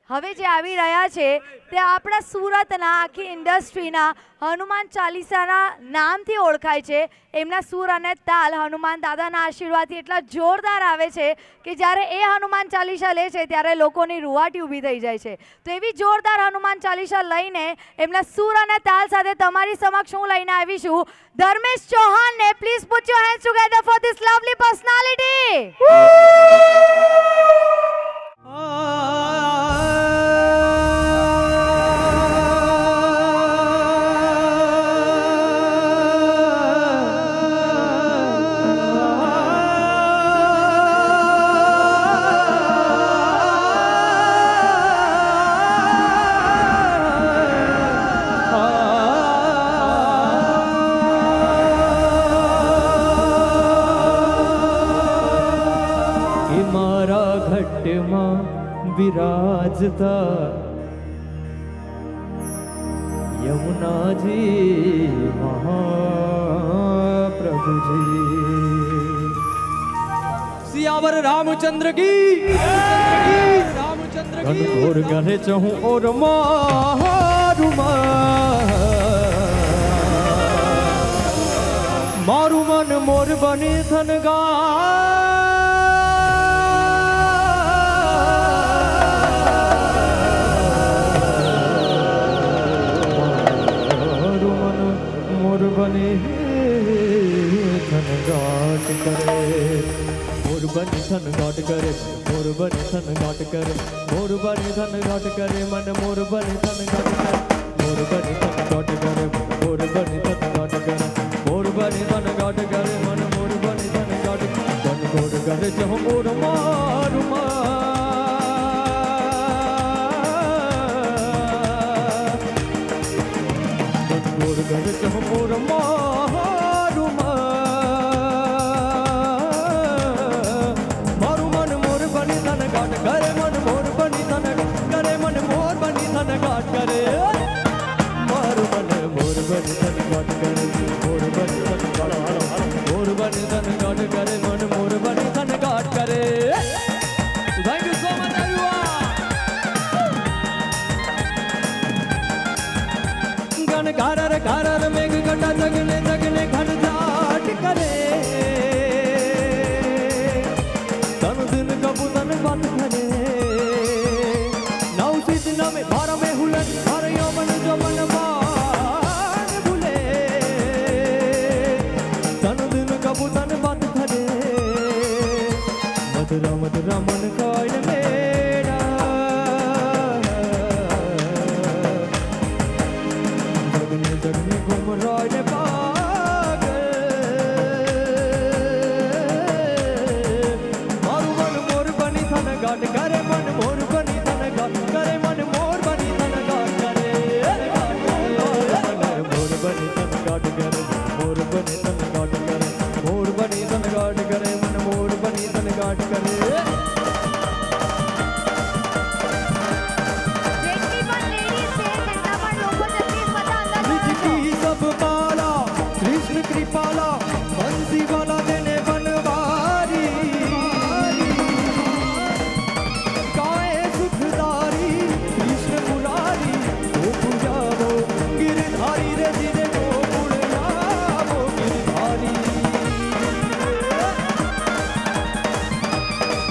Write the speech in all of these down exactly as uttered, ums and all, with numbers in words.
હવે જે આવી રહ્યા છે તે આપણા સુરતના આખી ઇન્ડસ્ટ્રીના હનુમાન ચાલીસાના નામથી ઓળખાય છે. એમના સૂર અને તાલ હનુમાન દાદાના આશીર્વાદથી એટલા જોરદાર આવે છે કે જ્યારે એ હનુમાન ચાલીસા લે છે ત્યારે લોકોની રૂવાટી ઊભી થઈ જાય છે. તો એવી જોરદાર હનુમાન ચાલીસા લઈને એમના સૂર અને તાલ સાથે તમારી સમક્ષ હું લઈને આવી છું ધર્મેશ ચૌહાણને. Please put your hands together for this lovely personality. विराजता यमुना जी महाप्रभु जी. सियावर रामचंद्र की रामचंद्र की घोर गहे चहूं और मारू मारू मन मोर बनी थनगा बने थन गाट करे मोर बने थन गाट करे मोर बने थन गाट करे मोर बने थन गाट करे मन मोर बने थन गाट करे मोर बने थन गाट करे मोर बने थन गाट करे मोर बने थन गाट करे मन मोर बने थन गाट मन मोर करे जहो मोर मारू मोर घर चह मोर मारू मारू मन मोर बनी धन घाट करे मन मोर बनी धन करे मन मोर बनी धन घाट करे मारू मन मोर बनी धन घाट करे मोर बनी धन घाट मोर बनी धन घाट करे मन मोर बनी धन घाट करे. Thank you so much everyone. गण घारर घारर मेघ घटा जगने जगने घन जाट करे तन दिन कबू तन बात करे नौ सिद्ध नवे भार में हुलन भार यौवन जो मन मान भूले तन दिन कबू तन बात करे मधुरा मधुरा मन कोयल मेरा जगने जगने घूम रॉय ने पागल मारू मन मोर बनी थन घाट करे मन मोर बनी थन घाट करे मन मोर बनी थन घाट करे मन मोर बनी थन घाट करे मोर बनी थन घाट करे मोर बनी थन घाट करे मन मोर बनी थन घाट करे. कृपाला बंसी वाला देने बनवारी गाए सुखदारी कृष्ण मुरारी वो पूजा वो गिरधारी रे जिने वो पुड़िया वो गिरधारी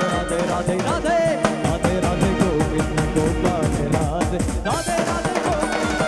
राधे राधे राधे राधे राधे गोविंद गोपाल राधे राधे राधे गोविंद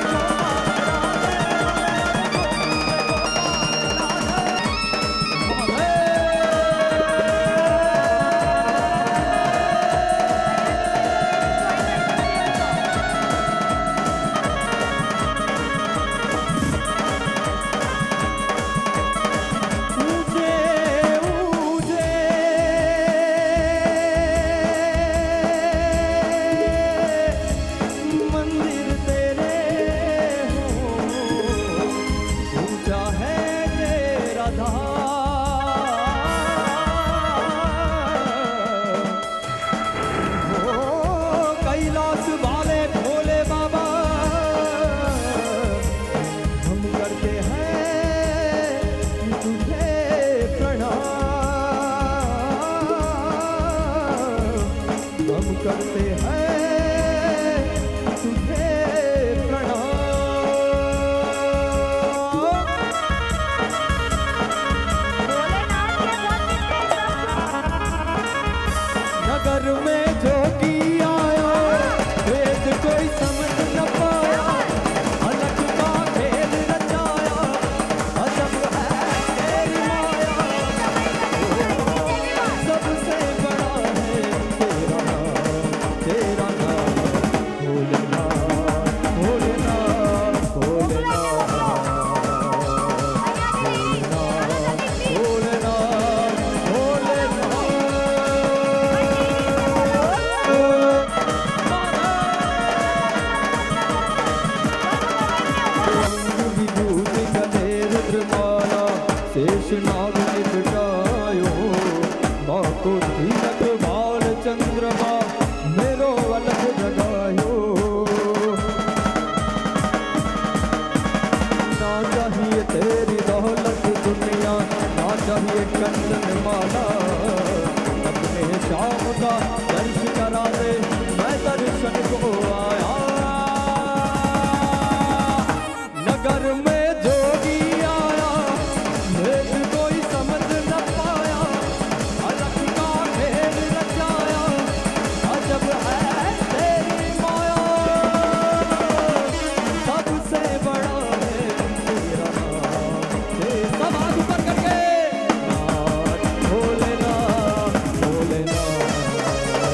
करते हैं तुझे प्रणाम। नगर में जोगी आया वेद कोई समझ न पाया, अलग का खेल रचाया अजब है तेरी माया। सबसे बड़ा है तेरा नाम, तेरा नाम भोलेनाथ भोलेनाथ भोलेनाथ भोलेनाथ विभूति गले रुद्रमाला शेष नाग निपटायो, माँ को तिलक बाल चंद्रमा मेरो अलग जगायो। ना चाहिए तेरी दौलत दुनिया, ना चाहिए कंचन माला, अपने श्याम का दर्श करा दे मैं दर्शन को आया। नगर में जोगी आया वेद कोई समझ न पाया, अलग का खेल रचाया अजब है तेरी माया। सबसे बड़ा है तेरा नाम, तेरा सब हाथ ऊपर करके नाथ भोलेनाथ भोलेनाथ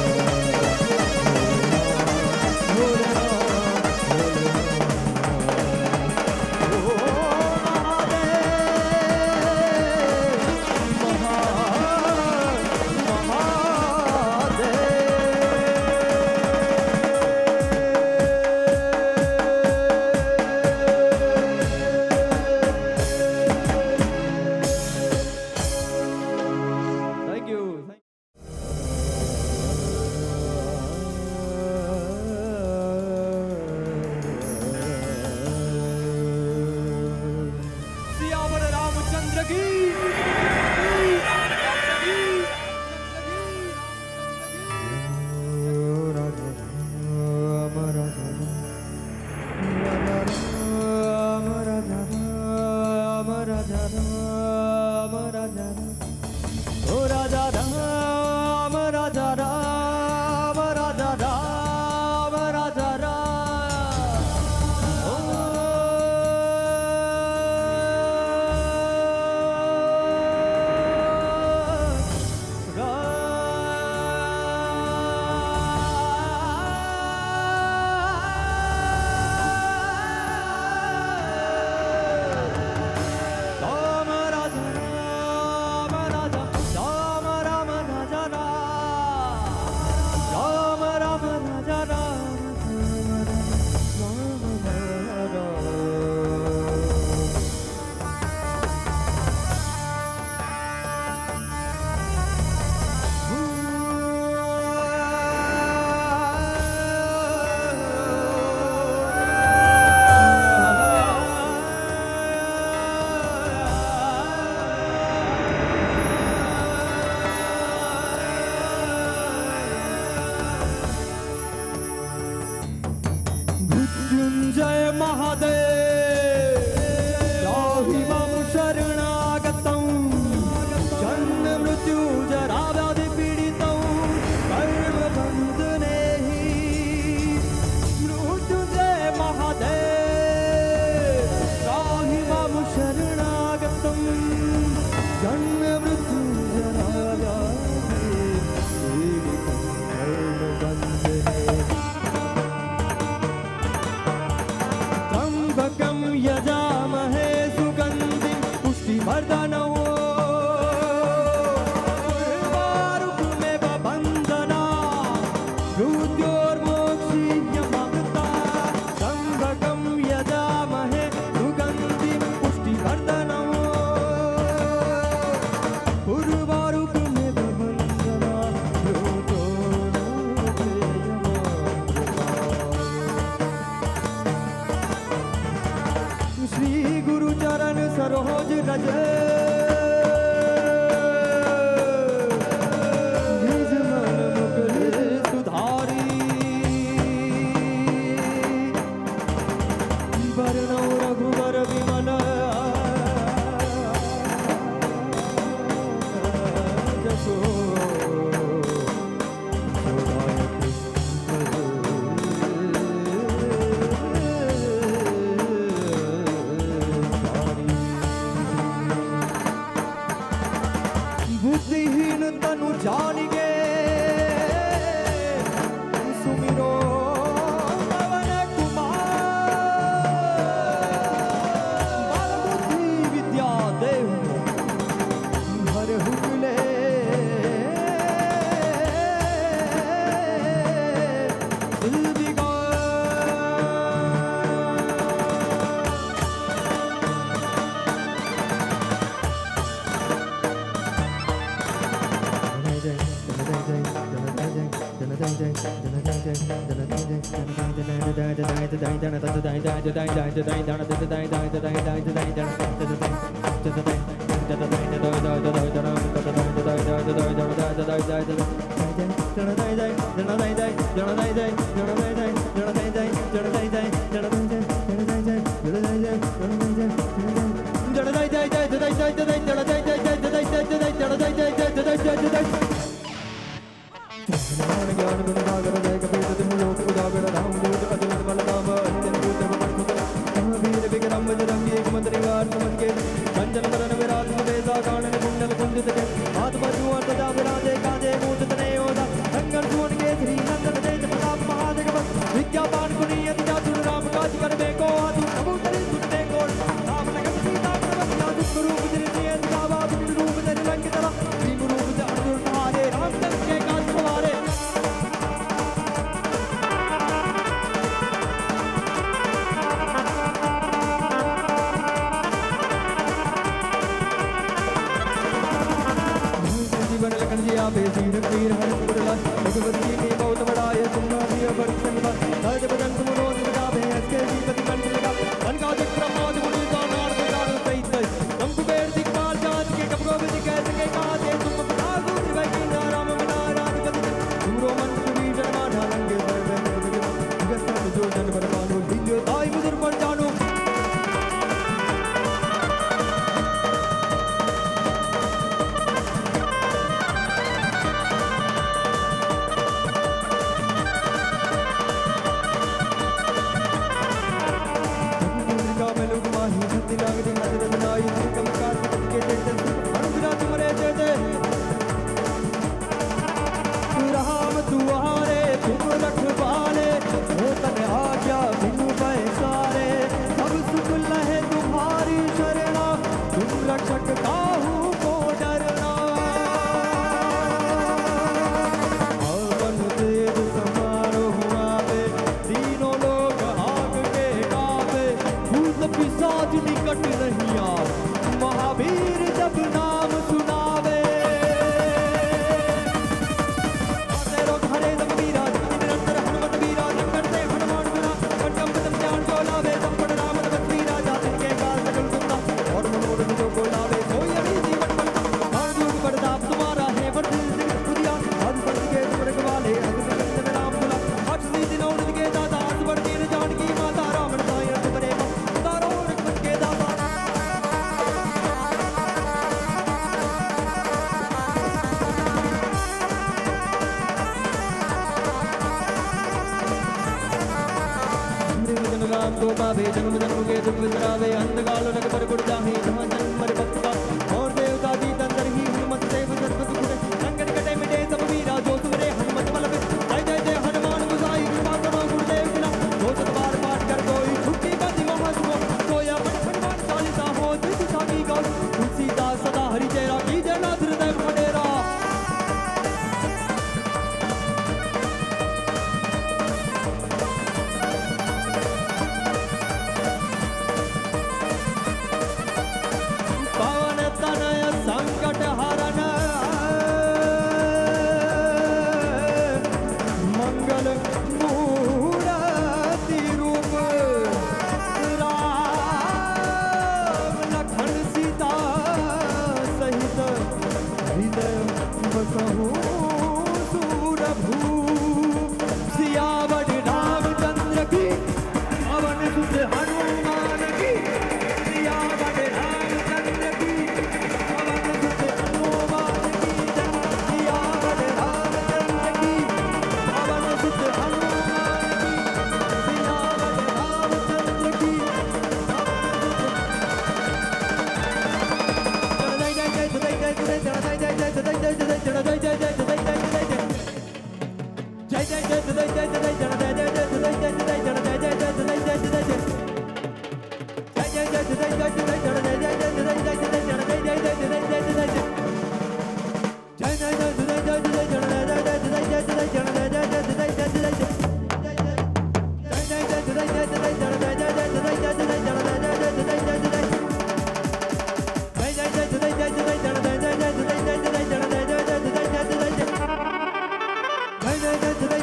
जय जय जय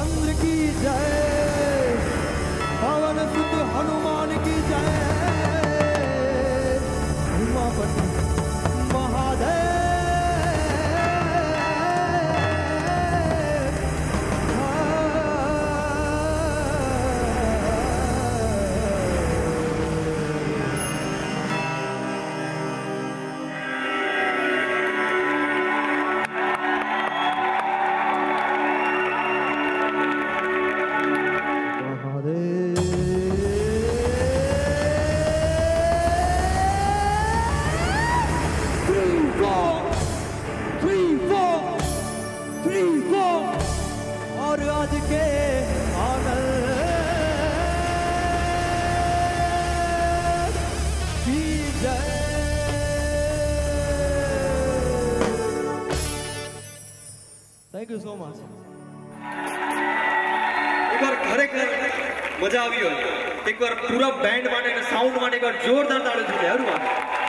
चंद्र की जय, पवन सुत हनुमान की जय, उमापति महादेव। और आज के आनंद की जय। Thank you so much. एक बार खरेखर मजा આવી હોય એક વાર પૂરા બેન્ડ માટે અને સાઉન્ડ માટે એક વાર જોરદાર તાળી થઈ જાય હરું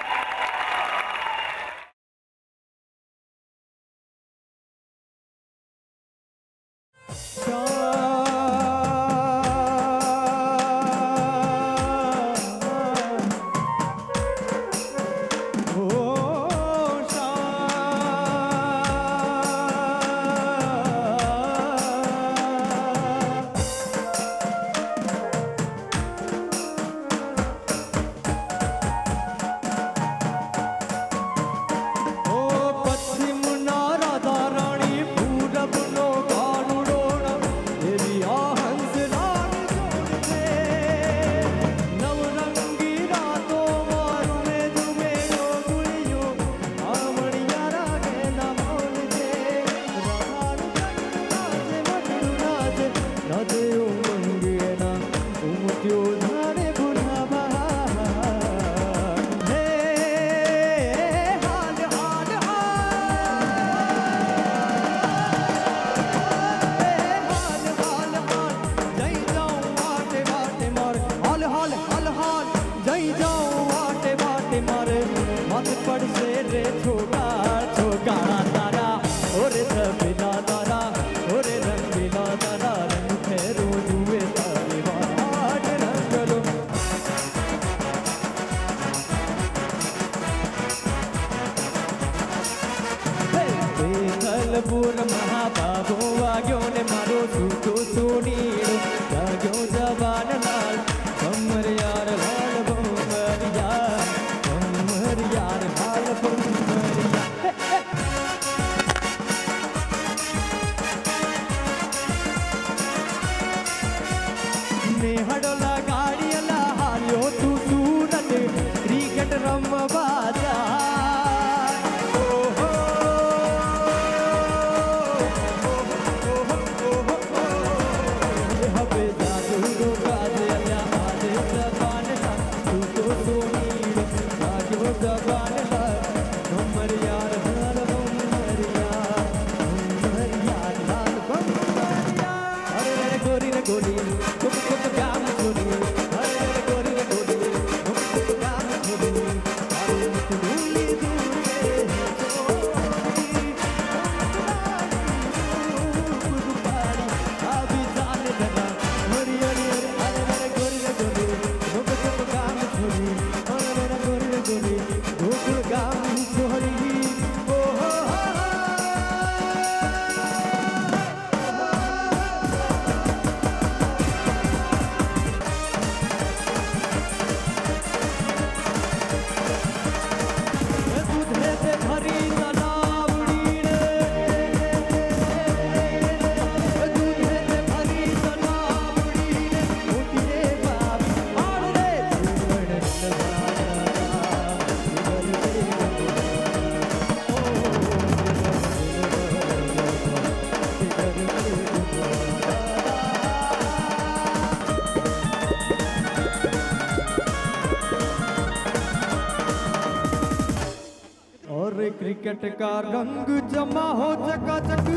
क्रिकेट का रंग जमा हो चकाचक,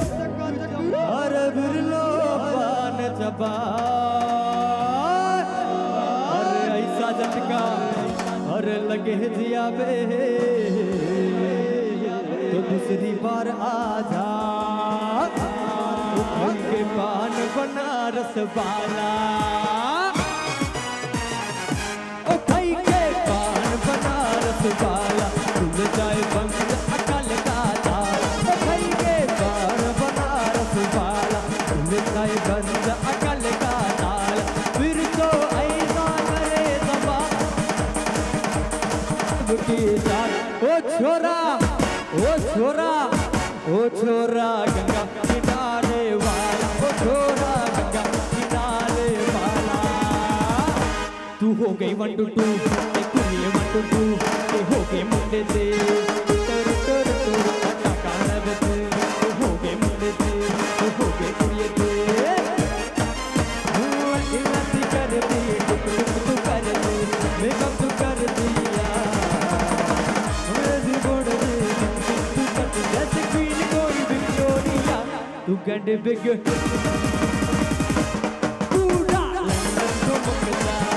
अरे बिरलो पान चबा, अरे ऐसा झटका अरे लगे जिया बे तो दूसरी बार आ जा। के पान बनारस वाला ओ खाई के पान बनारस वाला तुम जाए बंद अकल का ताला ओ खाई के पान बनारस वाला तुम जाए बंद अकल का ताला फिर तो ऐसा करे दबा की जान ओ छोरा ओ छोरा ओ छोरा गंगा किनारे वाला ओ छोरा गंगा किनारे वाला तू हो गई वन टू टू तू ये वन टू टू ये हो गए मुंडे से तर तर तर काका नबते तू हो गए मुंडे से तू हो गए कुड़िए से तू अकेला कर दी टुक टुक तू कर दी मेकअप तू कर दिया मेरी बोड़ दे तू कर जैसे क्वीन कोई विक्टोरिया तू गंडे बिग तू डा लंदन को मुकदा